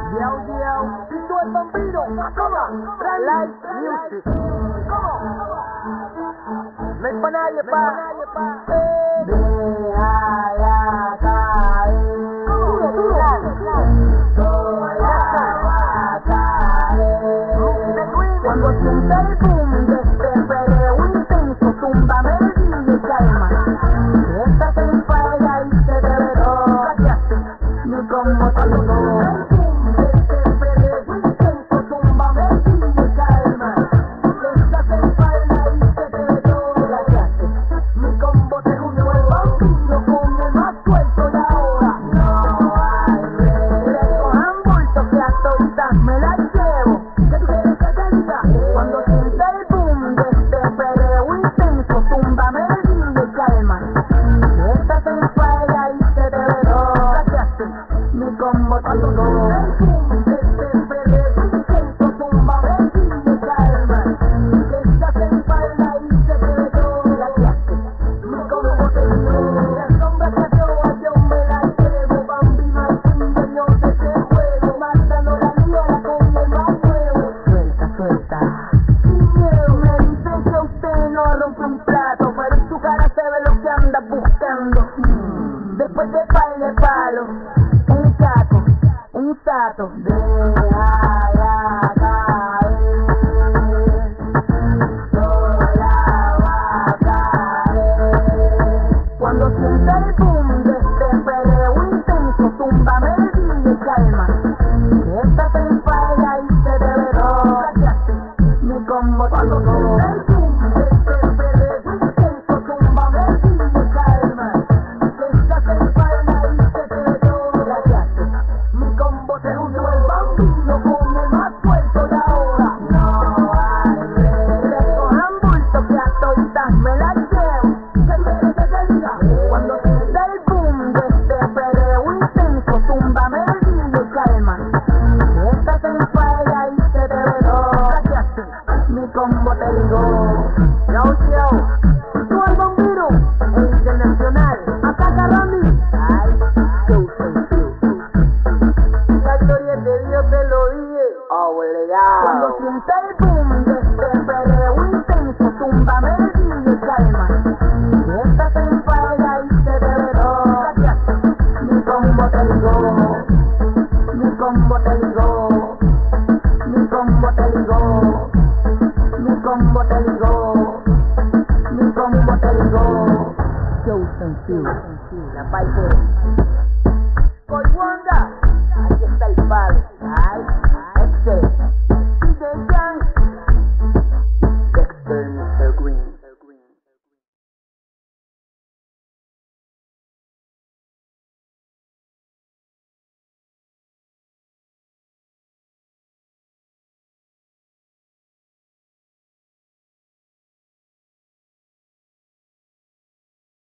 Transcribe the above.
Tito el Bambino, Live Music. No hay pa' nadie, Déjala caer. Cuando sienta el boom de este perreo intenso, túmbame el beat y calma. Esta se enfada y se reveló. Ni como te digo. Después de baile palo, un saco, déjala caer, sola va a caer. Cuando sienta el boom de este perreo intenso, túmbame el beat y calma. Esta se enfada y se reveló, ni como te digo. Como te digo, tú al Bambino, el internacional, ataca a Randy. Ay, la gloria de Dios te lo dije, obligado. Cuando sienta el boom de este perreo intenso, túmbame el beat y calma. Esta se enfada y se reveló. Ni como te digo, ni como te digo, ni como te digo. Como te digo, ni como te digo, yo confío, la parte